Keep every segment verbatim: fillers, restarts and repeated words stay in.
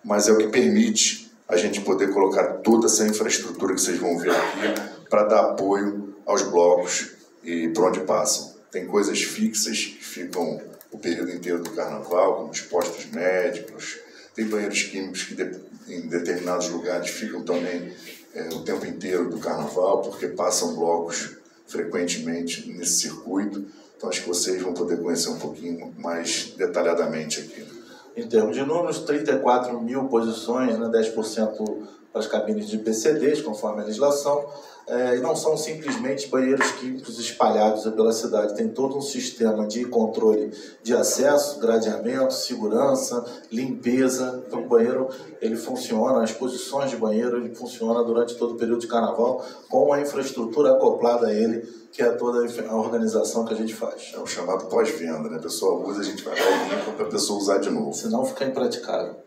mas é o que permite a gente poder colocar toda essa infraestrutura que vocês vão ver aqui para dar apoio aos blocos e por onde passam. Tem coisas fixas que ficam o período inteiro do carnaval, como os postos médicos, tem banheiros químicos que de, em determinados lugares ficam também é, o tempo inteiro do carnaval, porque passam blocos frequentemente nesse circuito. Então acho que vocês vão poder conhecer um pouquinho mais detalhadamente aqui. Em termos de números, trinta e quatro mil posições, né, dez por cento para as cabines de P C Ds, conforme a legislação, é, e não são simplesmente banheiros químicos espalhados pela cidade. Tem todo um sistema de controle de acesso, gradeamento, segurança, limpeza. Então o banheiro ele funciona, as posições de banheiro ele funciona durante todo o período de carnaval com a infraestrutura acoplada a ele, que é toda a organização que a gente faz. É o chamado pós-venda, né? A pessoa usa, a gente vai lá e limpa para a pessoa usar de novo. Senão fica impraticável.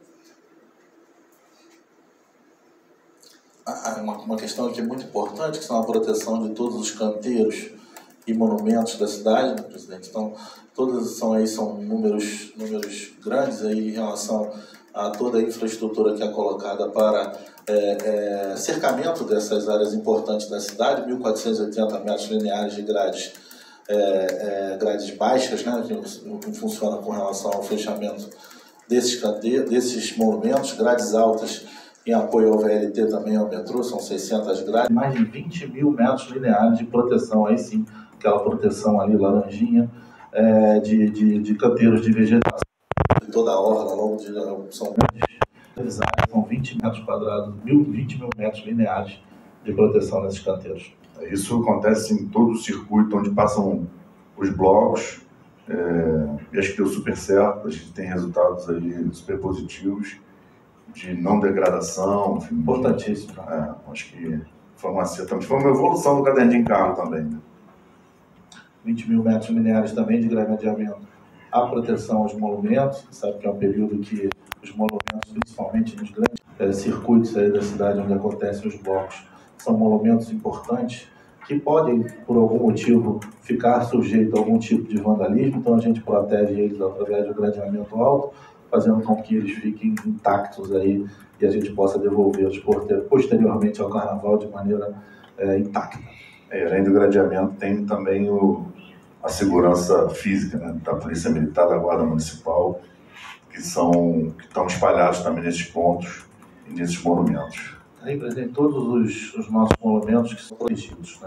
Uma, uma questão aqui muito importante, que são a proteção de todos os canteiros e monumentos da cidade, né, presidente? Então, todos são aí são números, números grandes aí em relação a toda a infraestrutura que é colocada para é, é, cercamento dessas áreas importantes da cidade, mil quatrocentos e oitenta metros lineares de grades, é, é, grades baixas, né, que, que funciona com relação ao fechamento desses, canteiros, desses monumentos, grades altas em apoio ao V L T também ao metrô, são seiscentas grades. Mais de vinte mil metros lineares de proteção, aí sim, aquela proteção ali, laranjinha, é, de, de, de canteiros de vegetação. De toda a orla, ao longo de são grandes áreas, são vinte metros quadrados, vinte mil metros lineares de proteção nesses canteiros. Isso acontece em todo o circuito onde passam os blocos, é, e acho que deu super certo, a gente tem resultados aí super positivos, de não degradação, enfim, importantíssimo. É, acho que foi uma acerto, foi uma evolução do caderno de encargo também. Né? vinte mil metros lineares também de gradeamento. A proteção aos monumentos, sabe que é um período que os monumentos, principalmente nos grandes é, circuitos aí da cidade onde acontecem os blocos, são monumentos importantes que podem, por algum motivo, ficar sujeitos a algum tipo de vandalismo, então a gente protege eles através do gradeamento alto, fazendo com que eles fiquem intactos aí e a gente possa devolvê-los posteriormente ao carnaval de maneira é, intacta. É, além do gradeamento, tem também o, a segurança física, né, da Polícia Militar, da Guarda Municipal, que, são, que estão espalhados também nesses pontos e nesses monumentos. Aí, presidente, todos os, os nossos monumentos que são protegidos, né?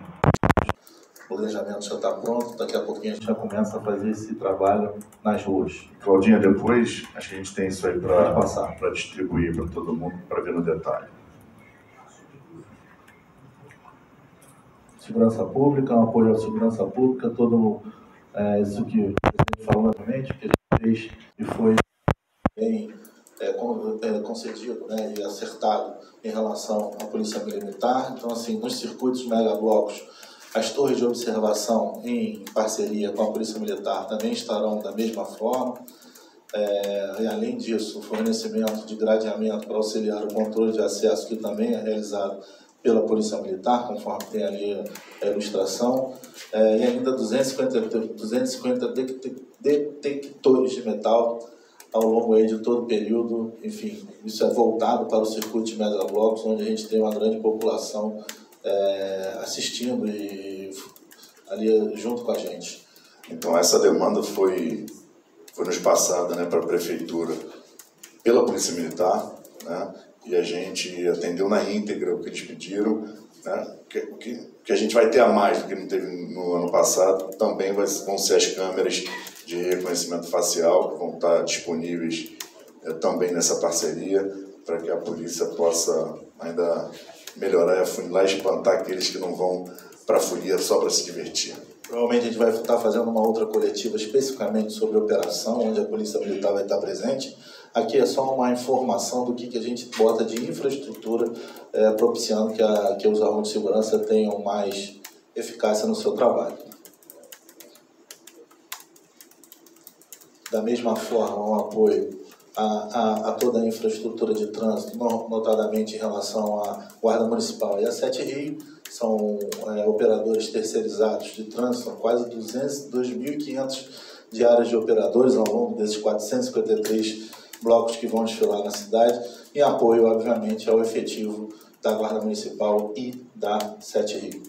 O planejamento já está pronto, daqui a pouquinho a gente já começa a fazer esse trabalho nas ruas. Claudinha, depois acho que a gente tem isso aí para passar, para distribuir para todo mundo, para ver no detalhe. Segurança pública, um apoio à segurança pública, todo é, isso que o presidente falou novamente, que a gente fez e foi bem é, concedido, né, e acertado em relação à Polícia Militar. Então, assim, nos circuitos megablocos, as torres de observação em parceria com a Polícia Militar também estarão da mesma forma. É, e além disso, o fornecimento de gradeamento para auxiliar o controle de acesso, que também é realizado pela Polícia Militar, conforme tem ali a ilustração. É, e ainda duzentos e cinquenta detectores de metal ao longo aí de todo o período. Enfim, isso é voltado para o circuito de megablocos, onde a gente tem uma grande população É, assistindo e ali junto com a gente. Então essa demanda foi, foi nos passada, né, para a Prefeitura pela Polícia Militar, né, e a gente atendeu na íntegra o que eles pediram, né, que, que, que a gente vai ter a mais do que não teve no ano passado, também vai, vão ser as câmeras de reconhecimento facial que vão estar disponíveis é, também nessa parceria, para que a polícia possa ainda melhorar e afunilar e espantar aqueles que não vão para a folia só para se divertir. Provavelmente a gente vai estar fazendo uma outra coletiva especificamente sobre a operação, onde a Polícia Militar vai estar presente. Aqui é só uma informação do que, que a gente bota de infraestrutura, é, propiciando que, a, que os órgãos de segurança tenham mais eficácia no seu trabalho. Da mesma forma, um apoio A, a, a toda a infraestrutura de trânsito, notadamente em relação à Guarda Municipal e a Sete Rio, são é, operadores terceirizados de trânsito, são quase dois mil e quinhentos diárias de operadores ao longo desses quatrocentos e cinquenta e três blocos que vão desfilar na cidade, em apoio, obviamente, ao efetivo da Guarda Municipal e da Sete Rio.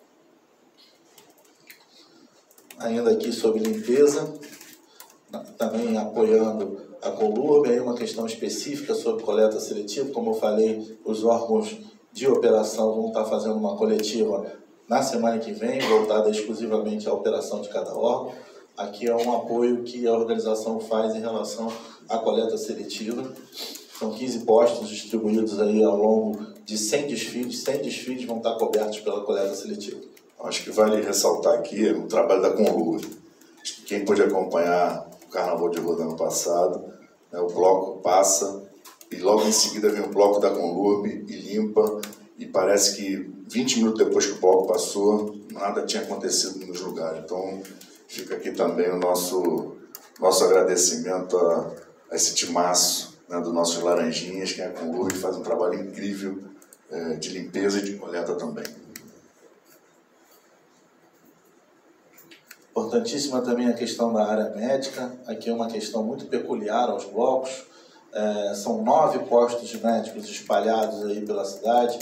Ainda aqui sobre limpeza, também apoiando a Conlurb, aí uma questão específica sobre coleta seletiva. Como eu falei, os órgãos de operação vão estar fazendo uma coletiva na semana que vem, voltada exclusivamente à operação de cada órgão. Aqui é um apoio que a organização faz em relação à coleta seletiva. São quinze postos distribuídos aí ao longo de cem desfiles. cem desfiles vão estar cobertos pela coleta seletiva. Acho que vale ressaltar aqui o trabalho da Conlurb. Quem pôde acompanhar o Carnaval de Rua do ano passado, né, o bloco passa e logo em seguida vem o bloco da Conlurb e limpa, e parece que vinte minutos depois que o bloco passou, nada tinha acontecido nos lugares. Então, fica aqui também o nosso, nosso agradecimento a, a esse timaço, né, dos nossos laranjinhas, que é a Conlurb, faz um trabalho incrível é, de limpeza e de coleta também. Importantíssima também a questão da área médica. Aqui é uma questão muito peculiar aos blocos. É, são nove postos médicos espalhados aí pela cidade,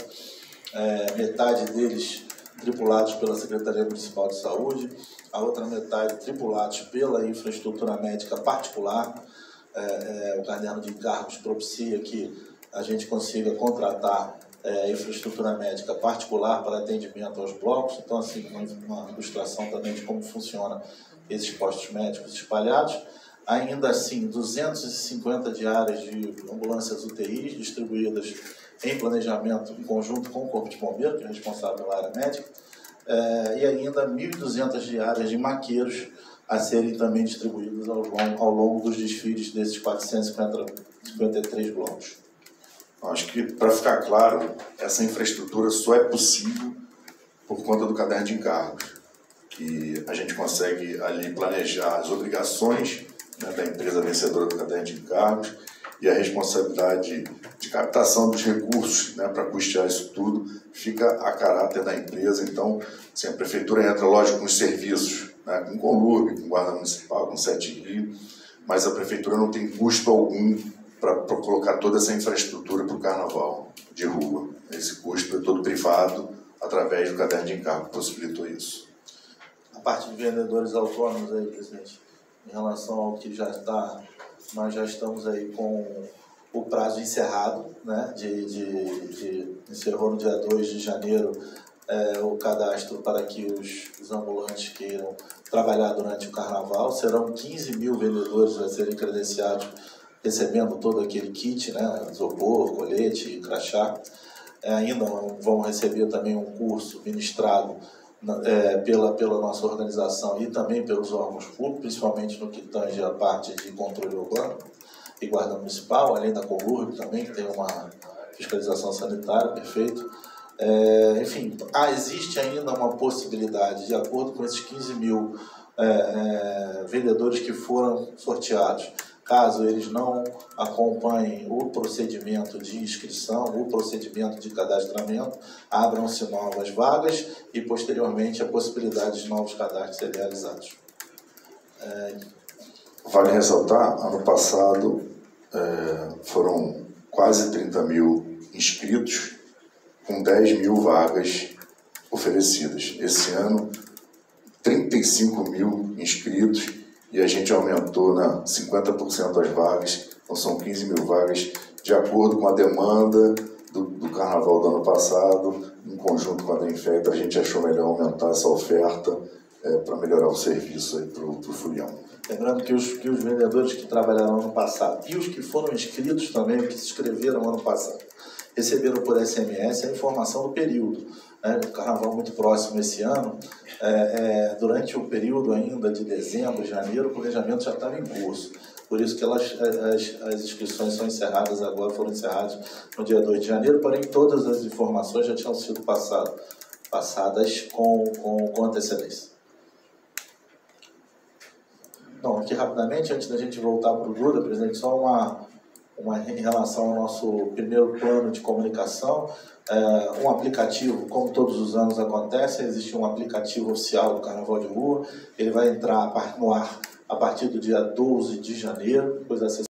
é, metade deles tripulados pela Secretaria Municipal de Saúde, a outra metade tripulados pela infraestrutura médica particular. É, é, o caderno de encargos propicia que a gente consiga contratar é, infraestrutura médica particular para atendimento aos blocos. Então, assim, uma, uma ilustração também de como funciona esses postos médicos espalhados. Ainda assim, duzentas e cinquenta diárias de ambulâncias U T Is distribuídas em planejamento em conjunto com o Corpo de Bombeiro, que é responsável pela área médica, é, e ainda mil e duzentas diárias de maqueiros a serem também distribuídas ao longo, ao longo dos desfiles desses quatrocentos e cinquenta e três blocos. Acho que, para ficar claro, essa infraestrutura só é possível por conta do caderno de encargos, que a gente consegue ali planejar as obrigações, né, da empresa vencedora do caderno de encargos e a responsabilidade de captação dos recursos, né, para custear isso tudo fica a caráter da empresa. Então, assim, a prefeitura entra, lógico, com os serviços, né, com Conlurb, com Guarda Municipal, com Sete Rio, mas a prefeitura não tem custo algum para colocar toda essa infraestrutura para o carnaval de rua. Esse custo é todo privado através do caderno de encargo que possibilitou isso. A parte de vendedores autônomos aí, presidente, em relação ao que já está, nós já estamos aí com o prazo encerrado, né, de, de, de encerrou no dia dois de janeiro é, o cadastro para que os, os ambulantes queiram trabalhar durante o carnaval. Serão quinze mil vendedores a serem credenciados, recebendo todo aquele kit, né, isopor, colete, crachá. É, ainda vão receber também um curso ministrado é, pela, pela nossa organização e também pelos órgãos públicos, principalmente no que tange a parte de controle urbano e guarda municipal, além da Conlurb também, que tem uma fiscalização sanitária, perfeito. É, enfim, ah, existe ainda uma possibilidade, de acordo com esses quinze mil é, é, vendedores que foram sorteados, caso eles não acompanhem o procedimento de inscrição, o procedimento de cadastramento, abram-se novas vagas e, posteriormente, a possibilidade de novos cadastros serem realizados. É... Vale ressaltar, ano passado é, foram quase trinta mil inscritos, com dez mil vagas oferecidas. Esse ano, trinta e cinco mil inscritos, e a gente aumentou, né, cinquenta por cento as vagas, então são quinze mil vagas, de acordo com a demanda do, do carnaval do ano passado, em conjunto com a DENFEP, a gente achou melhor aumentar essa oferta é, para melhorar o serviço para o Furião. Lembrando que os, que os vendedores que trabalharam ano passado e os que foram inscritos também, que se inscreveram ano passado, receberam por S M S a informação do período. Né, o carnaval muito próximo esse ano, é, é, durante o período ainda de dezembro, janeiro, o planejamento já estava em curso. Por isso que elas, as, as inscrições são encerradas agora, foram encerradas no dia dois de janeiro, porém todas as informações já tinham sido passado, passadas com, com, com antecedência. Não, aqui rapidamente, antes da gente voltar para o Duda, presidente, só uma, uma em relação ao nosso primeiro plano de comunicação. É, um aplicativo, como todos os anos acontece, existe um aplicativo oficial do Carnaval de Rua, ele vai entrar no ar a partir do dia doze de janeiro, depois da